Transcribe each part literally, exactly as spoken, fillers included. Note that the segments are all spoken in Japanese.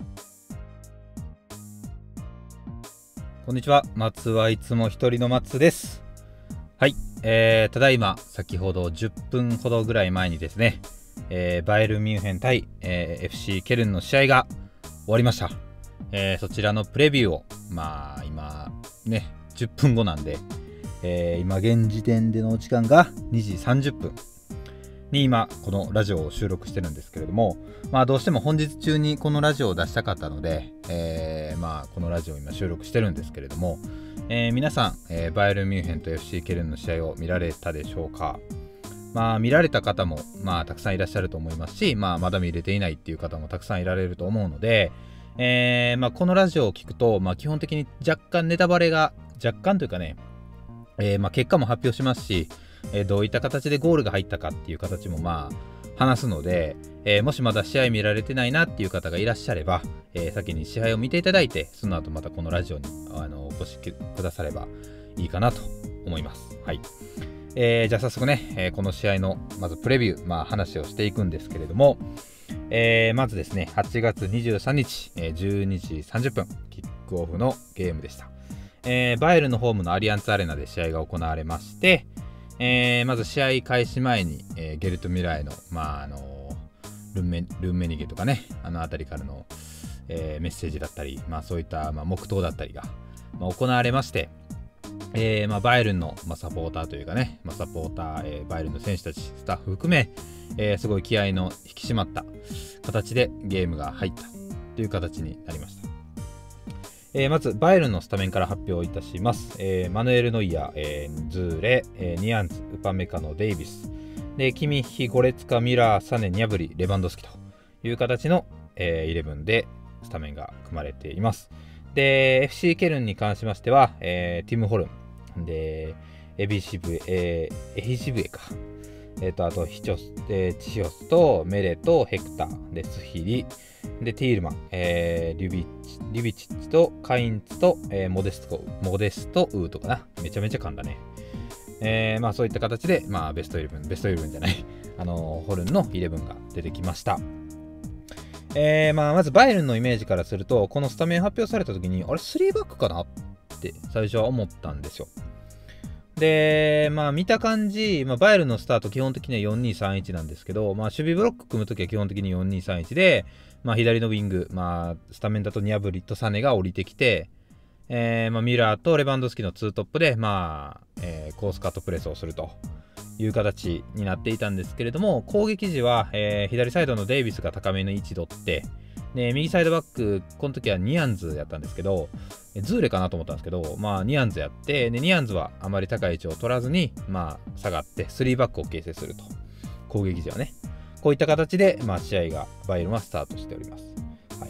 こんにちは。松はいつも一人の松です。はい、えー、ただいま先ほどじゅっぷんほどぐらい前にですね、えー、バイエルンミュンヘン対、えー、エフシー ケルンの試合が終わりました。えー、そちらのプレビューをまあ今ねじゅっぷんごなんで、えー、今現時点での時間がにじさんじゅっぷんに今このラジオを収録してるんですけれども、まあどうしても本日中にこのラジオを出したかったので、えー、まあこのラジオを今収録してるんですけれども、えー、皆さん、えー、バイエルンミュンヘンと エフシー ケルンの試合を見られたでしょうか。まあ見られた方もまあたくさんいらっしゃると思いますし、まあまだ見れていないっていう方もたくさんいられると思うので、えー、まあこのラジオを聞くと、まあ基本的に若干ネタバレが若干というかね、えー、まあ結果も発表しますし、えー、どういった形でゴールが入ったかっていう形もまあ話すので、えー、もしまだ試合見られてないなっていう方がいらっしゃれば、えー、先に試合を見ていただいて、その後またこのラジオにあのお越しくださればいいかなと思います。はい。えー、じゃあ早速ね、えー、この試合のまずプレビュー、まあ話をしていくんですけれども、えー、まずですね、はちがつにじゅうさんにち、えー、じゅうにじさんじゅっぷん、キックオフのゲームでした。えー、バイエルンのホームのアリアンツアレーナで試合が行われまして、えー、まず試合開始前に、えー、ゲルト・ミュラーへの、まああのー、ルンメ、ルンメニゲとかね、あの辺りからの、えー、メッセージだったり、まあ、そういった、まあ、黙祷だったりが、まあ、行われまして、えーまあ、バイエルンの、まあ、サポーターというかね、まあ、サポーター、えー、バイエルンの選手たち、スタッフ含め、えー、すごい気合の引き締まった形でゲームが入ったという形になりました。えー、まずバイエルンのスタメンから発表いたします。えー、マヌエル・ノイヤー、えー、ズーレ、えー、ニアンズ、ウパメカノ、デイビスでキミッヒ、ゴレツカ、ミラー、サネ、ニャブリ、レバンドフスキという形の、えー、イレブンでスタメンが組まれています。で エフシー ケルンに関しましては、えー、ティム・ホルンでエビシブエ、えー、エヒシブエか、えー、とあとヒチョス、えー、チヒョスとメレとヘクタでスヒリでティールマン、えー、リュビチリュビチッチとカインツと、えー、モデストモデストウーとかな、めちゃめちゃ噛んだね。えー、まあそういった形で、まあ、ベストイレブンベストイレブンじゃないあのホルンのイレブンが出てきました。えー、まあまずバイエルンのイメージからすると、このスタメン発表された時にあれスリーバックかなって最初は思ったんですよ。でまあ見た感じ、まあ、バイエルンのスタート基本的にはよんにさんいちなんですけど、まあ、守備ブロック組むときは基本的によんにさんいちで、まあ、左のウィング、まあ、スタメンだとニャブリとサネが降りてきて、えーまあ、ミラーとレバンドフスキのツートップで、まあえー、コースカットプレスをするという形になっていたんですけれども、攻撃時は、えー、左サイドのデイビスが高めの位置取って、で右サイドバックこの時はニアンズやったんですけど、ズーレかなと思ったんですけど、まあニアンズやって、でニアンズはあまり高い位置を取らずに、まあ下がってスリーバックを形成すると、攻撃時はねこういった形で、まあ、試合がバイエルンはスタートしております。はい、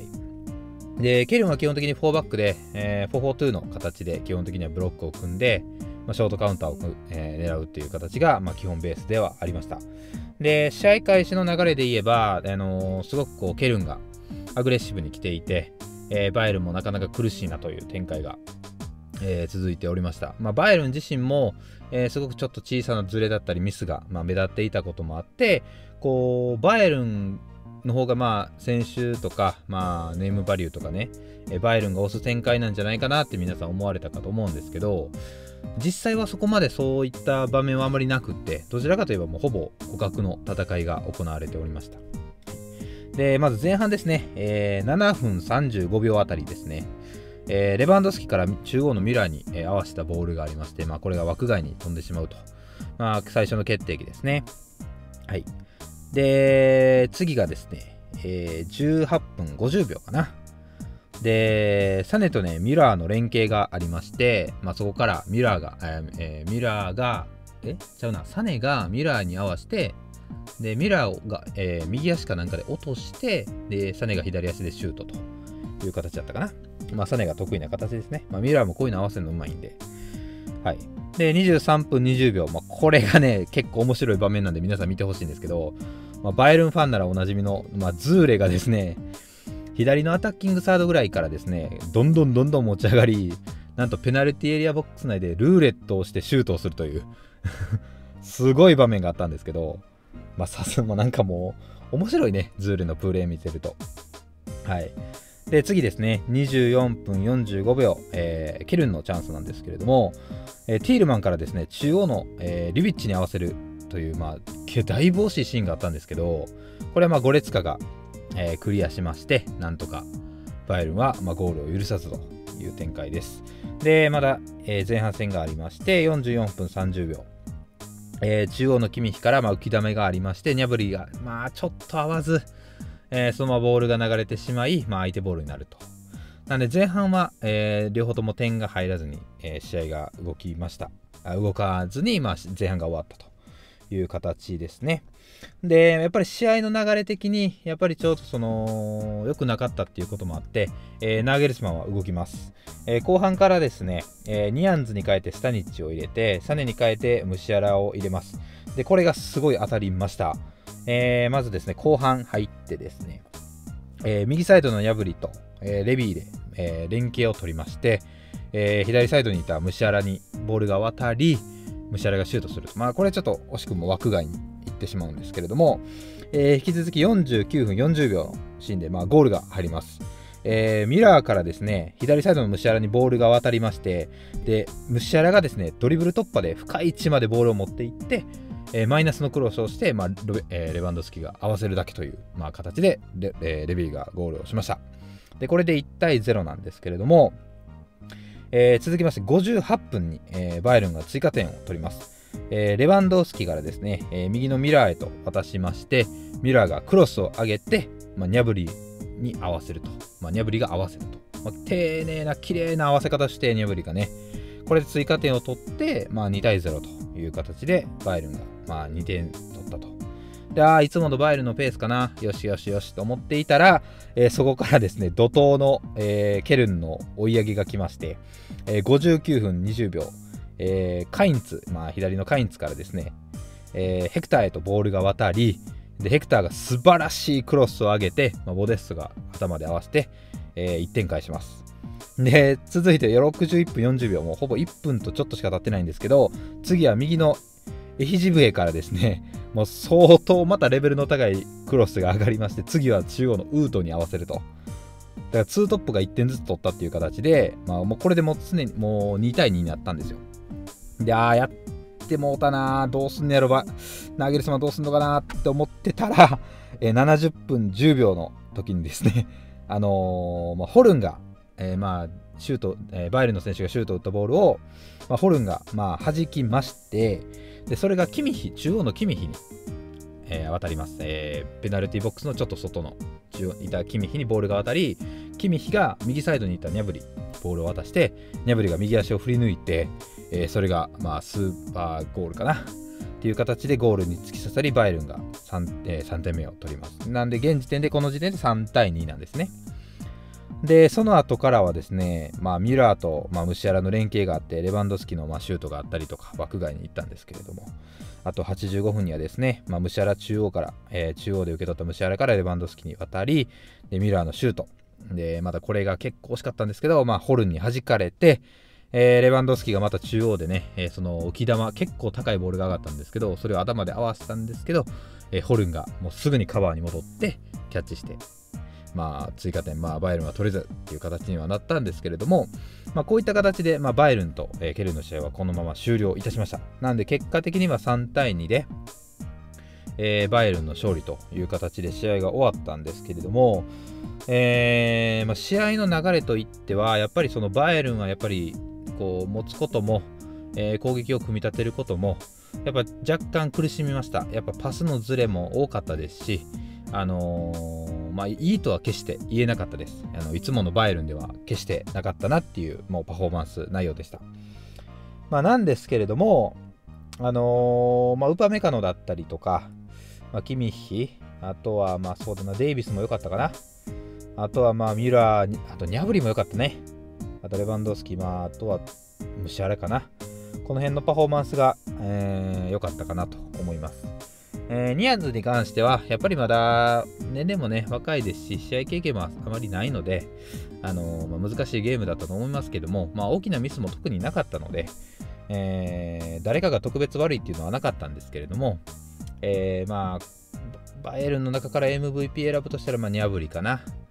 でケルンは基本的にフォーバックで、えー、フォーフォーツーの形で基本的にはブロックを組んで、まあ、ショートカウンターを、えー、狙うっていう形が、まあ、基本ベースではありました。で試合開始の流れで言えば、あのー、すごくこうケルンがアグレッシブに来ていて、えー、バイエルンもなかなか苦しいなという展開が、えー、続いておりました。まあ、バイエルン自身も、えー、すごくちょっと小さなズレだったりミスが、まあ、目立っていたこともあって、こうバイエルンの方がまあ選手とか、まあ、ネームバリューとかね、えー、バイエルンが押す展開なんじゃないかなって皆さん思われたかと思うんですけど、実際はそこまでそういった場面はあまりなくって、どちらかといえばもうほぼ互角の戦いが行われておりました。でまず前半ですね、えー、ななふんさんじゅうごびょうあたりですね、えー、レバンドフスキから中央のミラーに、えー、合わせたボールがありまして、まあ、これが枠外に飛んでしまうと、まあ、最初の決定機ですね。はい。で次がですね、えー、じゅうはっぷんごじゅうびょうかな。でサネとねミラーの連携がありまして、まあ、そこからミラーが、えー、ミラーがえちゃうなサネがミラーに合わせて、でミラーが、えー、右足かなんかで落として、でサネが左足でシュートという形だったかな。まあサネが得意な形ですね。まあ、ミラーもこういうの合わせるのうまいんで、はい。でにじゅうさんぷんにじゅうびょう、まあ、これがね結構面白い場面なんで皆さん見てほしいんですけど、まあ、バイエルンファンならおなじみの、まあ、ズーレがですね左のアタッキングサードぐらいからですねどんどんどんどん持ち上がり、なんとペナルティエリアボックス内でルーレットをしてシュートをするというすごい場面があったんですけど、まあさすがなんかもう面白いね、ズーレのプレー見てると。はい。 で次ですね、にじゅうよんぷんよんじゅうごびょう、えー、ケルンのチャンスなんですけれども、えー、ティールマンからですね、中央の、えー、リュビッチに合わせるという、まあ、だいぶ惜しいシーンがあったんですけど、これはまあゴレツカが、えー、クリアしまして、なんとかバイエルンはまあゴールを許さずという展開です。で、まだ、えー、前半戦がありまして、よんじゅうよんぷんさんじゅうびょう、えー、中央のキミヒからまあ浮き溜めがありまして、ニャブリがまあちょっと合わず、えー、そのままボールが流れてしまい、まあ、相手ボールになると。なので前半は、えー、両方とも点が入らずに、えー、試合が動きました。あ動かずに、まあ、前半が終わったという形ですね。で、やっぱり試合の流れ的に、やっぱりちょっとその、良くなかったっていうこともあって、えー、ナーゲルスマンは動きます。えー、後半からですね、えー、ニアンズに変えてスタニッチを入れて、サネに変えてムシアラを入れます。で、これがすごい当たりました。えー、まずですね、後半入ってですね、えー、右サイドのヤブリと、えー、レビーで、えー、連携を取りまして、えー、左サイドにいたムシアラにボールが渡り、ムシアラがシュートする。まあこれちょっと惜しくも枠外に行ってしまうんですけれども、えー、引き続きよんじゅうきゅうふんよんじゅうびょうのシーンで、まあ、ゴールが入ります。えー、ミラーからですね、左サイドのムシアラにボールが渡りまして、で、ムシアラがですね、ドリブル突破で深い位置までボールを持っていって、えー、マイナスのクロスをして、まあ レ, えー、レバンドフスキが合わせるだけという、まあ、形で レ,、えー、レビーがゴールをしました。で、これでいちたいゼロなんですけれども、えー、続きましてごじゅうはっぷんに、えー、バイエルンが追加点を取ります。えー、レバンドフスキからですね、えー、右のミラーへと渡しまして、ミラーがクロスを上げて、まあ、ニャブリに合わせると、まあ、ニャブリが合わせると、まあ、丁寧な綺麗な合わせ方してニャブリがね、これで追加点を取って、まあ、にたいゼロという形でバイエルンが、まあ、にてん取ったと。で、あいつものバイエルンのペースかな、よしよしよしと思っていたら、えー、そこからですね、怒涛の、えー、ケルンの追い上げが来まして、えー、ごじゅうきゅうふんにじゅうびょう、えー、カインツ、まあ、左のカインツからですね、えー、ヘクターへとボールが渡り、でヘクターが素晴らしいクロスを上げて、まあ、ボデストが頭で合わせて、えー、いってん返します。で、続いてろくじゅういっぷんよんじゅうびょう、もうほぼいっぷんとちょっとしか経ってないんですけど、次は右のエヒジブエからですね、もう相当またレベルの高いクロスが上がりまして、次は中央のウートに合わせると。だからツートップがいってんずつ取ったっていう形で、まあ、もうこれでもう常にもうにたいにになったんですよ。で、あーやってもうたなー、どうすんのやろば、ナーゲルスマンどうすんのかなって思ってたら、えー、ななじゅっぷんじゅうびょうの時にですね、あのーまあ、ホルンが、えー、まあシュート、えー、バイエルンの選手がシュートを打ったボールを、まあ、ホルンがまあ弾きまして、でそれがキミヒ、中央のキミヒに、えー、渡ります、えー。ペナルティボックスのちょっと外の中央にいたキミヒにボールが渡り、キミヒが右サイドにいたニャブリボールを渡して、ニャブリが右足を振り抜いて、えー、それがまあスーパーゴールかなっていう形でゴールに突き刺さり、バイエルンが 3,、えー、さんてんめを取ります。なんで現時点でこの時点でさんたいになんですね。で、その後からはですね、まあ、ミュラーと、まあ、ムシアラの連携があって、レバンドフスキのまあシュートがあったりとか、枠外に行ったんですけれども、あとはちじゅうごふんにはですね、まあ、ムシアラ中央から、えー、中央で受け取ったムシアラからレバンドフスキに渡り、でミュラーのシュート。で、またこれが結構惜しかったんですけど、まあ、ホルンに弾かれて、えー、レバンドフスキがまた中央でね、えー、その浮き球、結構高いボールが上がったんですけど、それを頭で合わせたんですけど、えー、ホルンがもうすぐにカバーに戻ってキャッチして、まあ、追加点、まあ、バイエルンは取れずっていう形にはなったんですけれども、まあ、こういった形で、まあ、バイエルンと、えー、ケルンの試合はこのまま終了いたしました。なんで結果的にはさんたいにで、えー、バイエルンの勝利という形で試合が終わったんですけれども、えーまあ、試合の流れといってはやっぱりそのバイエルンはやっぱりこう持つことも、えー、攻撃を組み立てることもやっぱ若干苦しみました。やっぱパスのズレも多かったですし、あのー、まあいいとは決して言えなかったです。あのいつものバイエルンでは決してなかったなっていうもうパフォーマンス内容でした。まあ、なんですけれども、あのーまあ、ウパメカノだったりとか、まあ、キミッヒ、あとはまあそうだな、デイビスも良かったかな。あとはまあミュラー、あとニャブリも良かったね。あとレバンドフスキ、まあ、あとはムシアラかな。この辺のパフォーマンスが良、えー、かったかなと思います。えー、ニアンズに関してはやっぱりまだ年齢もね若いですし、試合経験もあまりないので、あのーまあ、難しいゲームだったと思いますけども、まあ、大きなミスも特になかったので、えー、誰かが特別悪いっていうのはなかったんですけれども、えー、まあバイエルンの中から エムブイピー 選ぶとしたらまあニャブリかな。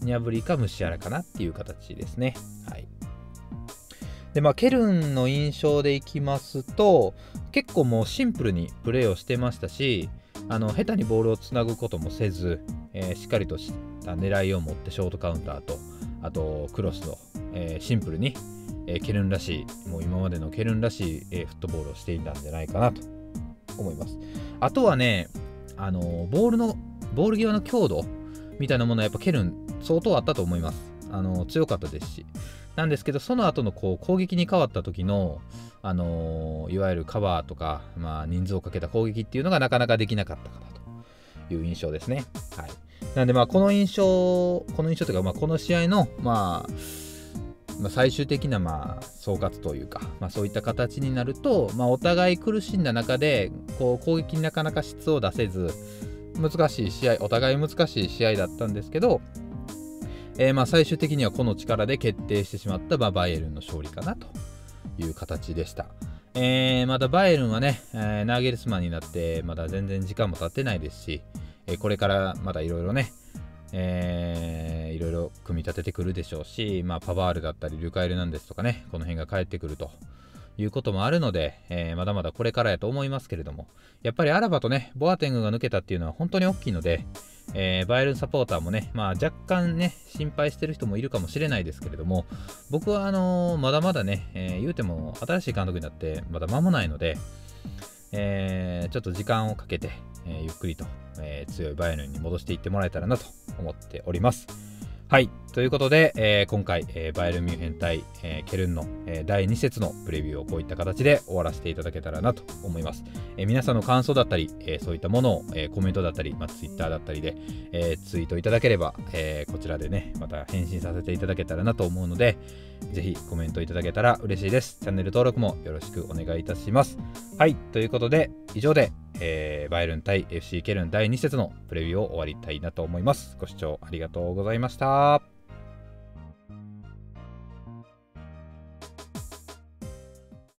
ニャブリかムシアラかなっていう形ですね。はい。で、まあ、ケルンの印象でいきますと、結構もうシンプルにプレーをしてましたし、あの下手にボールをつなぐこともせず、えー、しっかりとした狙いを持ってショートカウンターと、あとクロスの、えー、シンプルに、えー、ケルンらしい、もう今までのケルンらしい、えー、フットボールをしていたんじゃないかなと思います。あとはね、あのー、ボールのボール際の強度みたいなものはやっぱケルン相当あったと思います。あのー、強かったですし。なんですけど、その後のこう攻撃に変わった時の、あのー、いわゆるカバーとか、まあ、人数をかけた攻撃っていうのがなかなかできなかったかなという印象ですね。はい。なんでまあこの印象、この印象というか、まあ、この試合の、まあ、まあ、最終的なまあ総括というか、まあ、そういった形になると、まあ、お互い苦しんだ中でこう攻撃になかなか質を出せず、難しい試合、お互い難しい試合だったんですけど、えー、まあ最終的にはこの力で決定してしまったバイエルンの勝利かなという形でした。えー、まだバイエルンはね、えー、ナーゲルスマンになってまだ全然時間も経ってないですし、えー、これからまだいろいろね、えー、いろいろ組み立ててくるでしょうし、まあ、パバールだったりルカ・エルナンデスとかね、この辺が帰ってくるということもあるので、えー、まだまだこれからやと思いますけれども、やっぱりアラバとねボアテングが抜けたっていうのは本当に大きいので、えー、バイエルンサポーターもね、まあ、若干ね心配してる人もいるかもしれないですけれども、僕はあのー、まだまだね、えー、言うても新しい監督になってまだ間もないので、えー、ちょっと時間をかけて、えー、ゆっくりと、えー、強いバイエルンに戻していってもらえたらなと思っております。はい、ということで、えー、今回、えー、バイエルンミュンヘン対、えー、ケルンの、えー、だいに節のプレビューをこういった形で終わらせていただけたらなと思います。えー、皆さんの感想だったり、えー、そういったものを、えー、コメントだったり、まあ、ツイッターだったりで、えー、ツイートいただければ、えー、こちらでねまた返信させていただけたらなと思うので、ぜひコメントいただけたら嬉しいです。チャンネル登録もよろしくお願いいたします。はい、ということで以上で、えー、バイエルン対 エフシー ケルンだいに節のプレビューを終わりたいなと思います。ご視聴ありがとうございました。